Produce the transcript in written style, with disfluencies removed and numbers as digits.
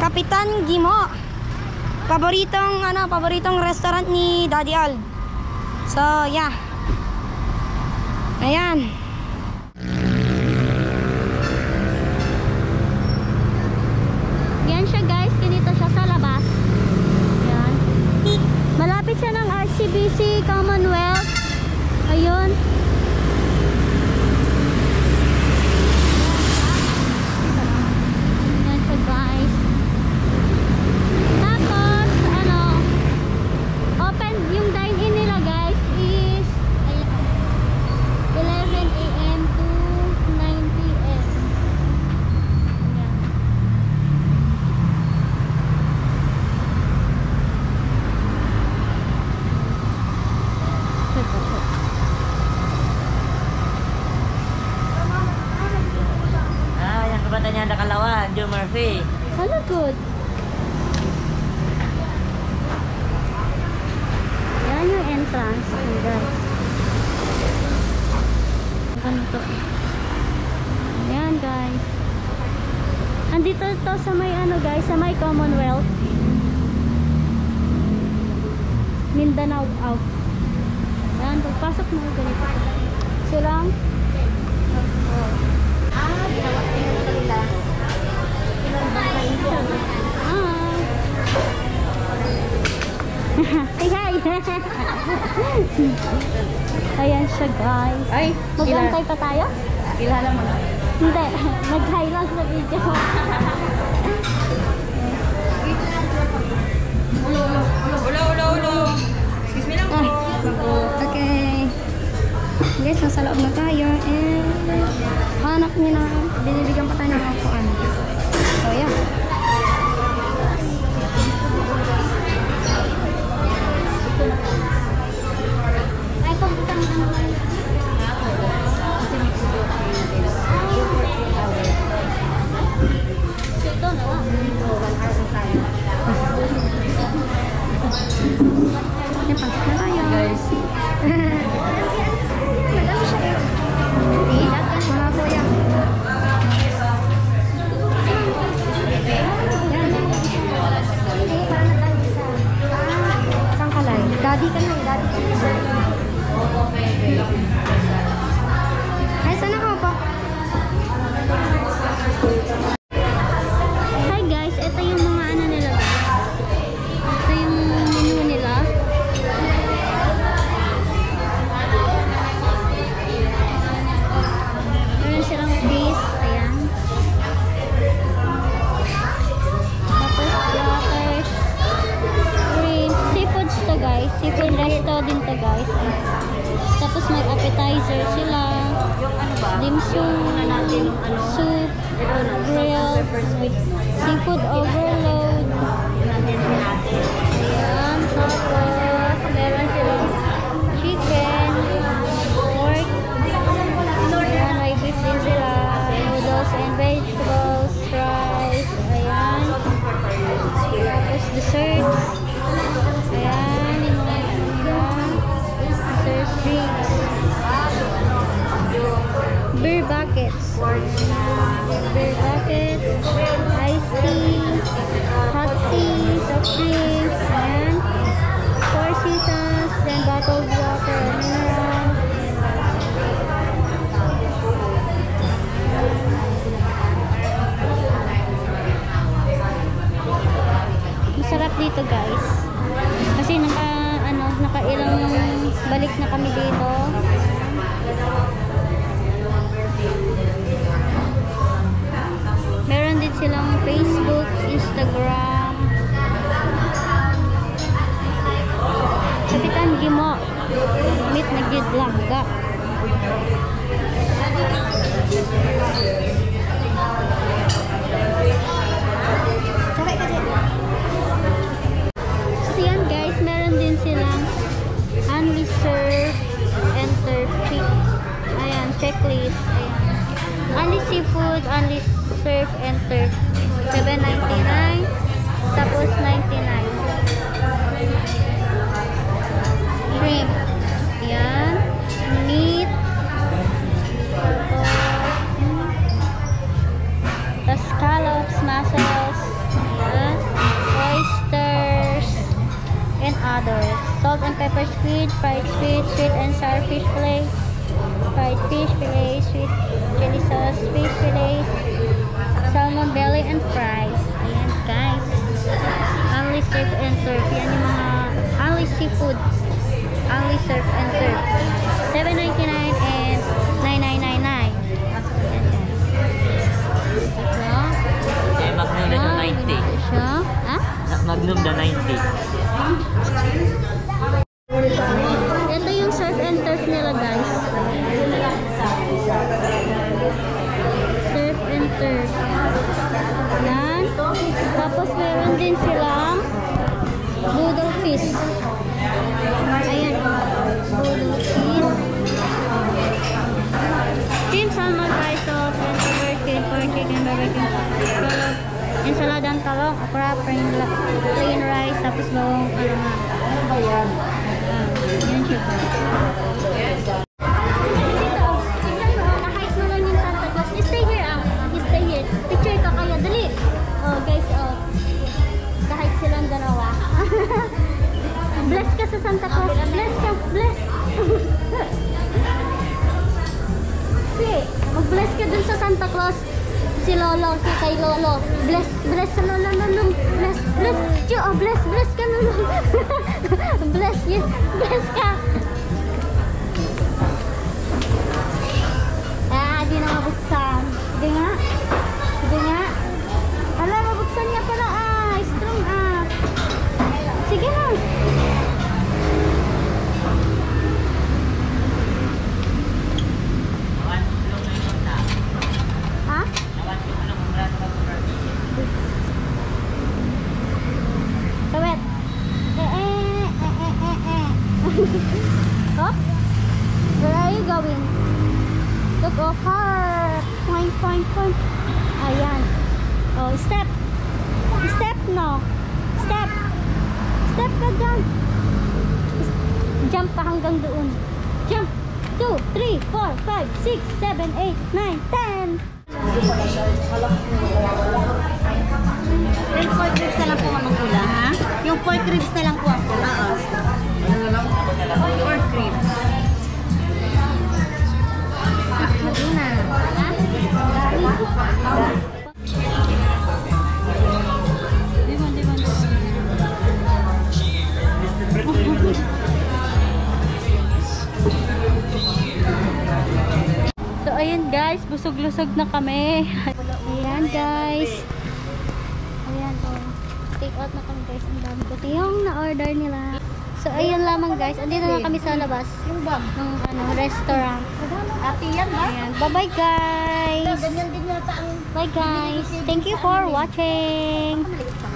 Kapitan Gimo. Paboritong restaurant ni Daddy Al. So, yeah. Ayan. Yan siya guys, ganito siya sa labas. Ayan. Malapit siya ng RCBC Commonwealth. Ayun. Yan siya guys. Tapos, open yung dine-in nila guys is 11 AM to 9 PM. Ayan. Yang kebatanya ada Kalawan, Joe Murphy. Hello, good. Yan yung entrance, guys. Ganito. Ayan, guys. Andito to sa may guys, sa may Commonwealth. Mindanao out. Ayan, pagpasok mo ganito. Silang. Ginawa ko yung kanila. Hi! Ayan siya guys. Ay, Mag-antay pa tayo? kilala mo na. Hindi, nag-hi lang sa video. Ulo. Excuse me lang po. Okay. Guys, nasa loob na tayo. And hanap niyo na. Binibigyan pa tayo ng upuan. So, yeah. Ay, kung isang ito na lang. Yan, pasok na tayo. Guys. Madami siya eh. Mga kuya. Saan ka lang? Daddy ka na. Daddy ka na. Ay, saan ako po? Hi guys, ito yung mga nila guys. Ito yung menu nila. Meron silang fish, ayan. Tapos platters, shrimp, seafoods to guys. Seafood resto din to guys. Tapos may appetizer sila. Dim sum, soup, grilled, seafood overload. Ayan, tapos meron silang chicken, pork. Ayan, may beef din sila. Noodles and vegetables, rice. Ayan. Tapos desserts. Ayan, yung mga desserts, drinks. Beer buckets. Beer buckets, iced tea, hot tea, soft drinks, ayan. Four seasons, then bottled water, mineral. Masarap dito guys. Kasi nakailang balik na kami dito. Meron din silang Facebook, Instagram. Kapitan Gimo. Meet na gid lang ga. So yan guys, meron din silang only serve, enter fee. Ayan, checklist. Ayan. Only seafood, only serve, enter. $7.99. Tapos 99. Shrimp. Ayan. Meat. Tapos scallops, mussels. Ayan. and others. Salt and pepper squid, fried squid, sweet and sour fish fillet, fried fish fillet, sweet chili sauce fish fillet, salmon belly and fries. Ayan guys. Only surf and serve. Yan yung mga only seafood. Only surf and serve. $7.99 and $9.999. Ayan guys. Eh, Magnum na siya 90. Siya? Ha? Magnum na 90. Ito yung surf and turf nila guys. Surf and turf. Yan. Tapos meron din silang noodle fish. Ayan. Noodle fish. Steam salmon rice sauce and covered cake for chicken barbecue. Ensaladang talong, okra, plain rice, tapos bawang ano nga. Yan siya po. Dito, tignan mo, kahit mo lang yung Santa Claus. You stay here, You stay here. Picture ka kaya, dali. Oh, guys, oh. Kahit silang dalawa. Bless ka sa Santa Claus. Bless ka, bless. Sige, mag-bless ka dun sa Santa Claus. Si Lolo, si kay Lolo. Bless, bless sa Lolo, Lolo. Bless, bless. Tiyo, oh, bless, bless ka, Lolo. Bless you, bless ka. Di na mabuksan. Di nga. Di nga. Hala, mabuksan niya pala, strong, Sige na. Ha? Kawet. Oh? Where are you going? Look, oh, car. Point, point, point. Ayan. Oh, step. Step, no. Step. Step ka dyan. Jump pa hanggang doon. Jump. 2, 3, 4, 5, 6, 7, 8, 9, 10. Yung pork ribs na lang po ang kulang, ha? Yung pork ribs na lang po ang kulang. Pork ribs. Madina. So ayun guys, busog-lusog na kami. Ayan guys. Ayan oh. Take out na kami guys. Ang dami kasi yung na-order nila. So ayun lamang guys. Andito na kami sa labas ng restaurant. Ayan. Bye-bye guys. Bye guys. Thank you for watching.